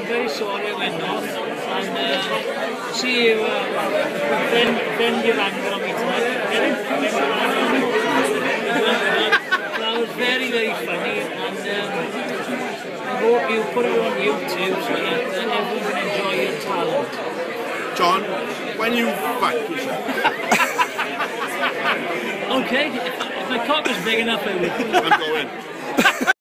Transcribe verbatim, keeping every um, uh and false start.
very sorry I went off, and uh, see you, uh, vend, vend your anger on me tonight. Get it? Vend your anger on me. That was very, very funny, and um, I hope you put it on YouTube so that uh, everyone can enjoy your talent. John, when you back yourself. Okay, if, if my cock was big enough, I would. I'm going.